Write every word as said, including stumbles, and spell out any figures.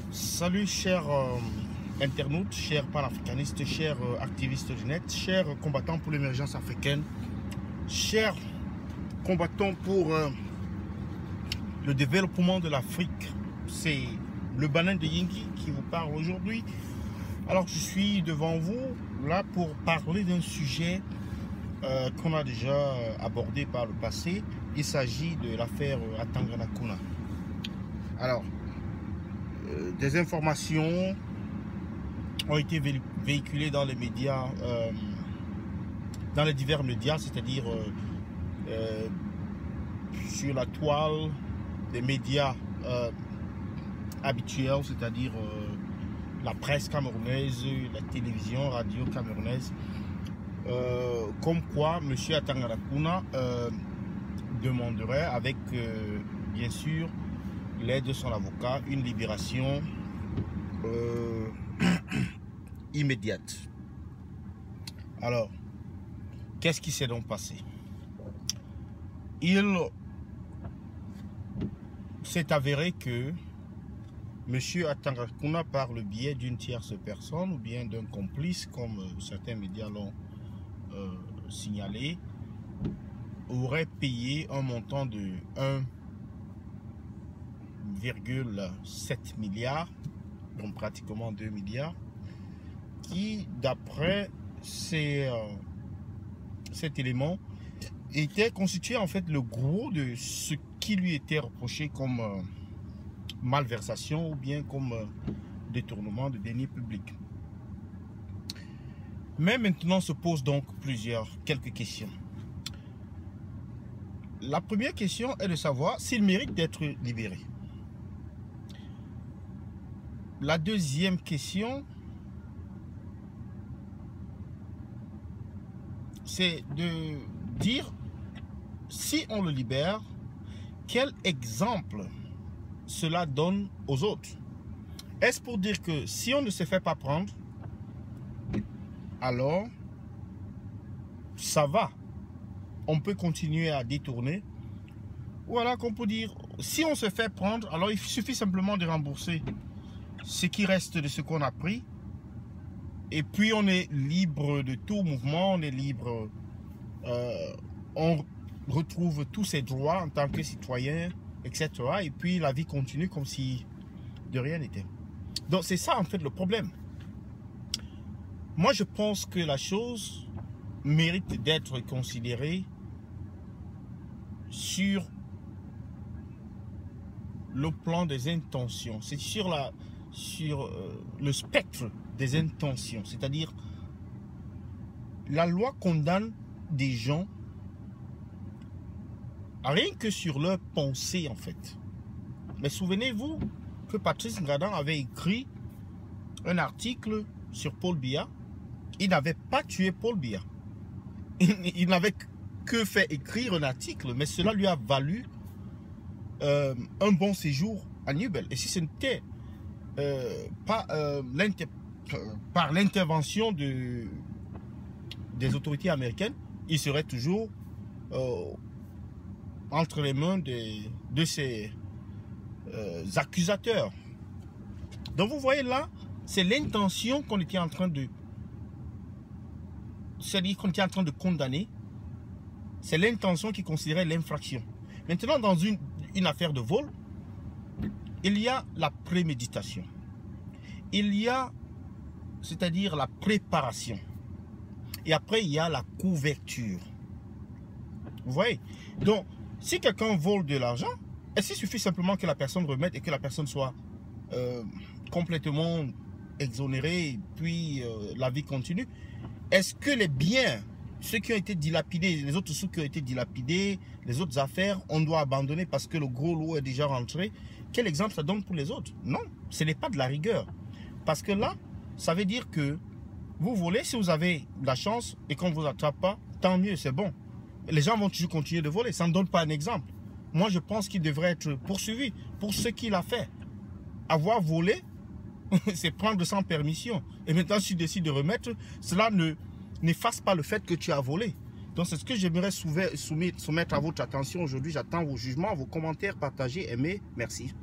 Salut chers euh, internautes, chers panafricanistes, chers euh, activistes du net, chers combattants pour l'émergence africaine, chers combattants pour euh, le développement de l'Afrique. C'est le Banin de Yingui qui vous parle aujourd'hui. Alors je suis devant vous là pour parler d'un sujet euh, qu'on a déjà abordé par le passé. Il s'agit de l'affaire Atanganakuna. Alors, euh, des informations ont été vé véhiculées dans les médias, euh, dans les divers médias, c'est-à-dire euh, euh, sur la toile des médias euh, habituels, c'est-à-dire euh, la presse camerounaise, la télévision, radio camerounaise, euh, comme quoi M. Atanganakuna euh, demanderait avec, euh, bien sûr, l'aide de son avocat, une libération euh, immédiate. Alors, qu'est-ce qui s'est donc passé? Il s'est avéré que M. Atanganakuna, par le biais d'une tierce personne ou bien d'un complice, comme certains médias l'ont euh, signalé, aurait payé un montant de un virgule sept milliards, donc pratiquement deux milliards, qui, d'après euh, cet élément, était constitué en fait le gros de ce qui lui était reproché comme euh, malversation ou bien comme euh, détournement de deniers publics. Mais maintenant se posent donc plusieurs, quelques questions. La première question est de savoir s'il mérite d'être libéré. La deuxième question, c'est de dire, si on le libère, quel exemple cela donne aux autres? Est-ce pour dire que si on ne se fait pas prendre, alors ça va, on peut continuer à détourner? Ou alors qu'on peut dire, si on se fait prendre, alors il suffit simplement de rembourser ce qui reste de ce qu'on a pris, et puis on est libre de tout mouvement, on est libre, euh, on retrouve tous ses droits en tant que citoyen, et cetera. Et puis la vie continue comme si de rien n'était. Donc c'est ça en fait le problème. Moi je pense que la chose mérite d'être considérée sur le plan des intentions. C'est sur la sur euh, le spectre des intentions, c'est-à-dire la loi condamne des gens rien que sur leur pensée en fait. Mais souvenez-vous que Patrice Ngadan avait écrit un article sur Paul Biya. Il n'avait pas tué Paul Biya. Il, il n'avait que fait écrire un article, mais cela lui a valu euh, un bon séjour à Nubel. Et si ce n'était Euh, par, euh, par l'intervention de, des autorités américaines, il serait toujours euh, entre les mains de, de ces euh, accusateurs. Donc vous voyez là, c'est l'intention qu'on était en train de c'est-à-dire qu'on était en train de condamner. C'est l'intention qui considérait l'infraction. Maintenant, dans une, une affaire de vol, il y a la préméditation. Il y a, c'est-à-dire la préparation. Et après, il y a la couverture. Vous voyez? Donc, si quelqu'un vole de l'argent, est-ce qu'il suffit simplement que la personne remette et que la personne soit euh, complètement exonérée et puis euh, la vie continue? Est-ce que les biens, ceux qui ont été dilapidés, les autres sous qui ont été dilapidés, les autres affaires, on doit abandonner parce que le gros lot est déjà rentré? Quel exemple ça donne pour les autres? Non, ce n'est pas de la rigueur. Parce que là, ça veut dire que vous volez, si vous avez de la chance et qu'on ne vous attrape pas, tant mieux, c'est bon. Les gens vont toujours continuer de voler. Ça ne donne pas un exemple. Moi, je pense qu'il devrait être poursuivi pour ce qu'il a fait. Avoir volé, c'est prendre sans permission. Et maintenant, si tu décides de remettre, cela ne n'efface pas le fait que tu as volé. Donc, c'est ce que j'aimerais soumettre à votre attention aujourd'hui. J'attends vos jugements, vos commentaires, partagez, aimez. Merci.